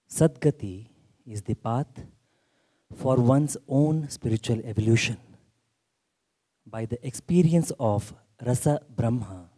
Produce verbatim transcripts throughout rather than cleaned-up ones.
Satgati is the path for one's own spiritual evolution. By the experience of Rasa Brahma,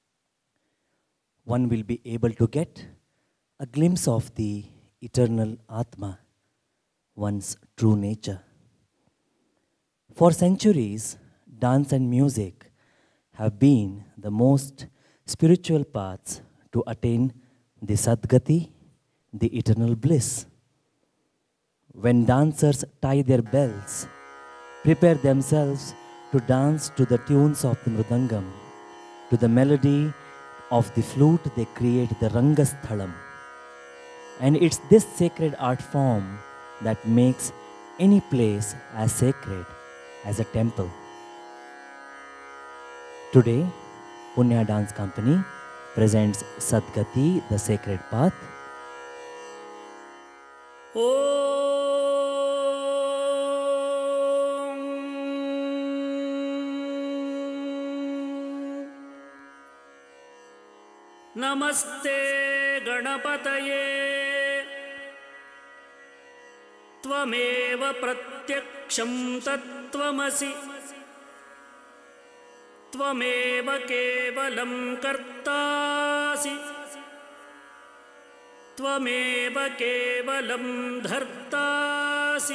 one will be able to get a glimpse of the eternal Atma, one's true nature. For centuries, dance and music have been the most spiritual paths to attain the Satgati, the eternal bliss. When dancers tie their bells, prepare themselves to dance to the tunes of the mridangam, to the melody of the flute, they create the Rangasthalam. And it's this sacred art form that makes any place as sacred as a temple. Today, Punyah Dance Company presents Satgati, the sacred path. नमस्ते गणपतये त्वमेव प्रत्यक्षं तत्त्वमसि त्वमेव केवलं कर्तासि त्वमेव केवलं धर्तासि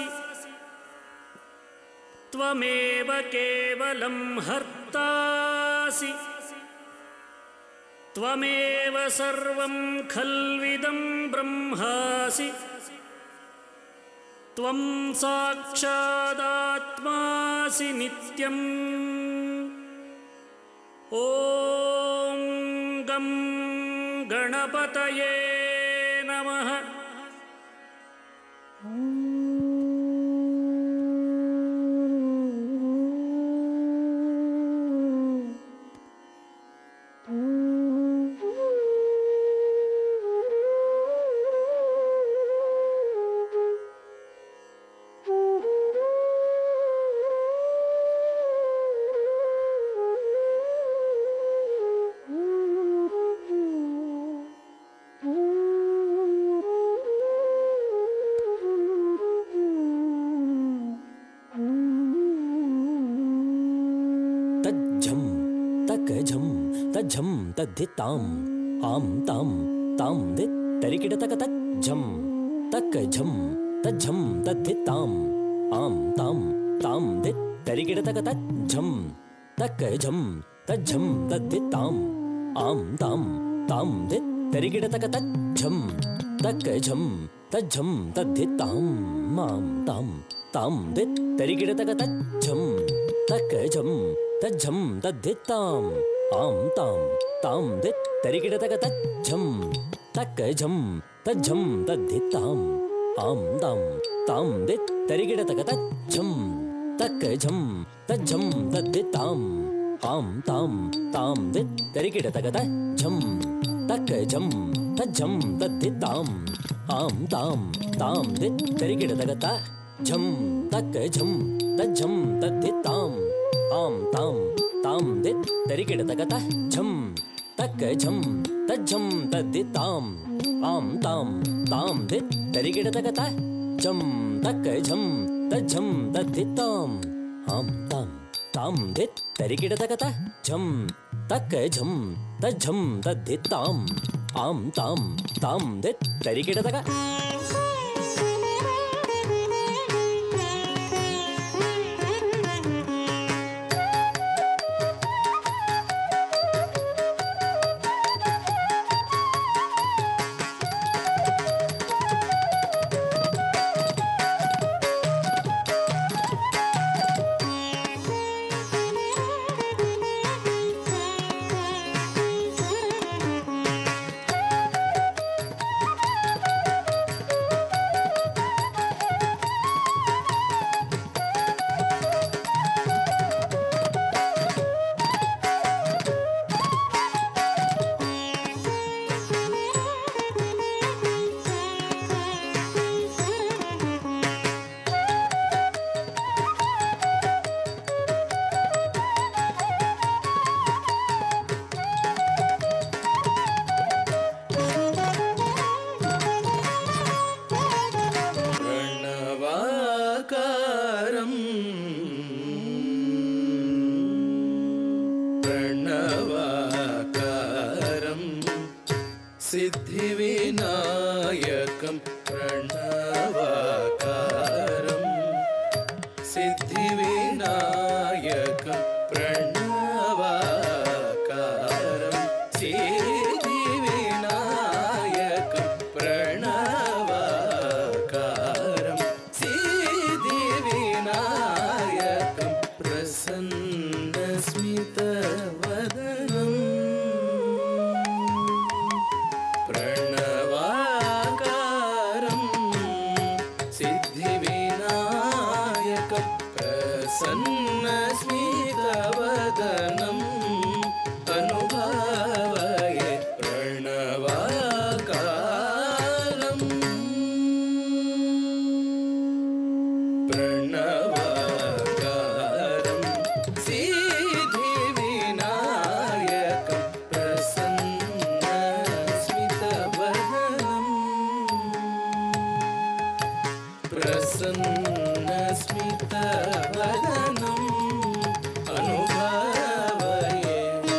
त्वमेव केवलं हर्तासि त्वमेव सर्वं खल्विदं ब्रह्मासि त्वं साक्षादात्मासि नित्यम् ॐ गं गणपतये नमः। तज्झं तकझं तज्झं तद्धितां आं तां तां दित् तरिकिडतक तज्झं तकझं तज्झं तद्धितां आं तां तां दित् तरिकिडतक तज्झं तकझं तज्झं तद्धितां आं तां तां दित् तरिकिडतक तज्झं तकझं तज्झं तद्धितां आं तां तां दित् तरिकिडतक तज्झं तकझं तज्झं तद्धितां आं तां तां दित् तरिकिडतक तज्झं तकझं तज्झं तद्धितां आं तां तां दित् तरिकिडतक तज्झं तकझं तज्झं तद्धितां आं तां तां दित् तरिकिडतक तज्झं तकझं तज्झं तद्धितां आं तां तां दित् तरिकिडतक तज्झं तकझं तज्झं तद्धितां आं तां तां दित् तरिकिडतक तज्झं तकझं तज्झं तद्धितां आं तां तां दित् तरिकिडतक तज्झं तकझं तज्झं तद्धितां आं तां तां दित् तरिकिडतक तज्झं तकझं तज्झं तद्धितां आं तां तां दित् तरिकिडतक प्रणवाकारं सिद्धिविनायकं प्रणवाकारं सिद्धिविनायकं प्रणवाकारं सिद्धिविनायकं प्रसन्नस्मितवदनं प्रणवाकारं सिद्धिविनायकं प्रसन्नस्मितवदनम् अनुभावये प्रणवाकारम् प्रणवाकारं सिद्धिविनायकं प्रसन्नस्मितवदनम् प्रसन्नस्मितवदनम् अनुभावये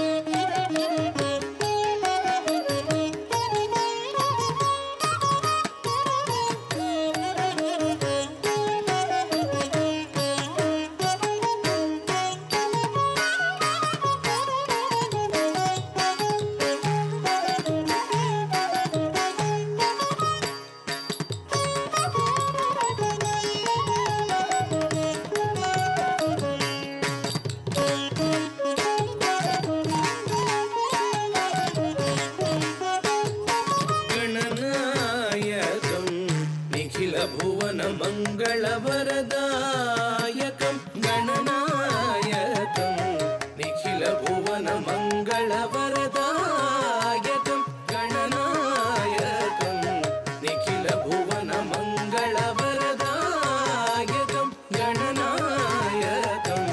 गणनायकं निखिलभुवनमङ्गलवरदायकं गणनायकं निखिलभुवनमङ्गलवरदायकं गणनायकं निखिलभुवनमङ्गलवरदायकं गणनायकं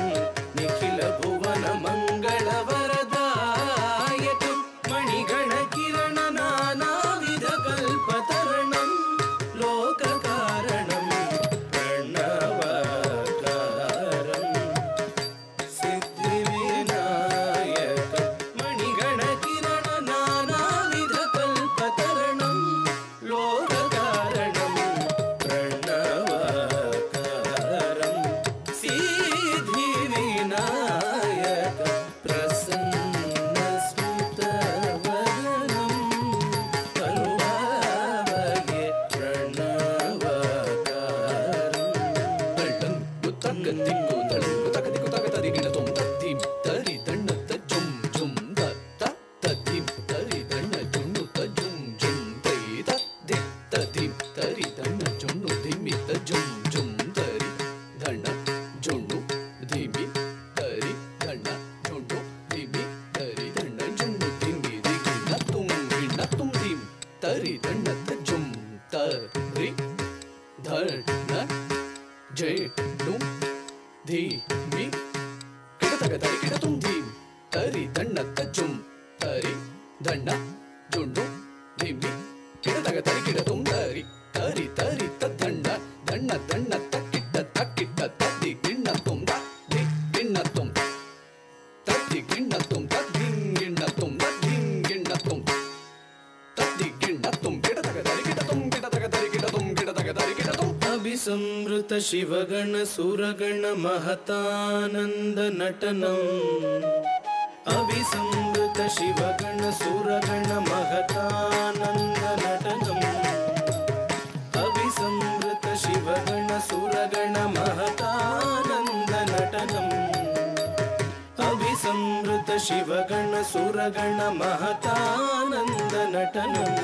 निखिलभुवनमङ्गलवरदायकं मणिगणकिरणनानाविधकल्पतरणं लोककारणं प्रणवाकारं सिद्धिविनायकं मणिगणकिरणनानाविधकल्पतरणं लोककारणं प्रणवाकारं सिद्धिविनायकं प्रसन्नस्मितवदनम् अनुभावये प्रणवाकारम् ತಕ್ಕದಿಕ್ಕು ತಳಂಗು ತಕದಿಕ್ಕು ತಕತದಿಗಿಣತೊಂ ತದ್ದಿಂ ತರಿ ದಣ್ಣತ್ತ ಜುಂ ಜುಂ ದತ್ತ ತದ್ದಿಂ ತರಿ ದಣ್ಣ ಜುಣ್ಣು ತ ಜುಂ ಜುಂ ತೈ ತದ್ದಿ ತದ್ದಿಂ ತರಿ ದಣ್ಣ ಜುಣ್ಣು ಧಿಮಿತ ಜುಂ ಜುಂ ತರಿ ದಣ್ಣ ಜುಣ್ಣು ಧಿಮಿ ತರಿ ದಣ್ಣ ಜುಣ್ಣು ಧಿಮಿ ತರಿ ದಣ್ಣ ಜುಣ್ಣು ಧಿಮಿ ದಿಗಿಣ ತುಂ ಗಿಣ ತುಂ ಧಿಂ ತರಿ ದಣ್ಣತ್ತ ಜುಂ ತರಿ ದಣ್ಣ ಜೈ ನುಂ ಧೀಮಿ ಕಿಡತಗ ತರಿ ಕಿಡ ತುಂ ಧೀಮ್ ತರಿ ದಣ್ಣ ತಜ್ಜುಂ ತರಿ ದಣ್ಣ ಜುಂಡು ಧಿಮಿ ಕಿಡತಗ ತರಿ ಕಿಡ ತುಂ ತರಿ ತರಿ ತರಿ ತದ್ದಂಡ ದಣ್ಣ ದಣ್ಣ ತಕ್ಕಿಟ್ಟ ತಕ್ಕಿಟ್ಟ ತದ್ದಿ ಗಿಣ್ಣ ತುಂ ದಿ ಗಿಣ್ಣ ತುಂ ತದ್ದಿ ಗಿಣ್ಣ ತುಂ ತದ್ದಿಂಗಿಣ್ಣ ತುಂ ತದ್ದಿಂಗಿಣ್ಣ ತುಂ ತದ್ದಿ ಗಿಣ್ಣ ತುಂ ಕಿಡತಗ ತರಿ ಕಿಡ ತುಂ ಕಿಡತಗ ತರಿ ಕಿಡ ತುಂ ಕಿಡತಗ ತರಿ ಕಿಡ ತುಂ अभिसंवृत शिवगण सुरगण महतानंद नटनम् अभिसंवृत शिवगण सुरगण महतानंद नटनम् अभिसंवृत शिवगण सुरगण महतानंद नटनम् अभिसंवृत शिवगण सुरगण महतानंद नटनम्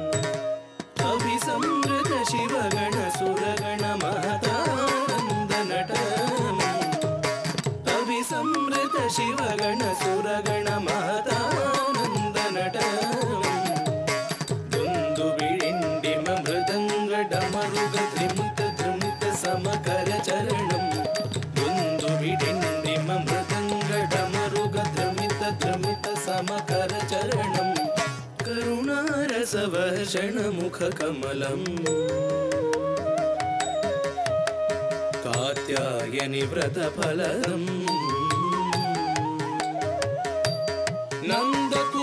अभिसंवृत शिवगण सुरगण महतानंद नटनम् अभिसंवृत शिवगण सुरगण महतानंद नटनम् दुन्दुबिडिण्डिम मृदङ्ग डमरुग त्रिमुत त्रिमुत समकर चरणम् दुन्दुबिडिण्डिम मृदङ्ग डमरुग त्रिमित त्रिमित समकर चरणम् करुणारसवर्षण मुखकमलम् कात्यायनि व्रतफलम् नन्दकु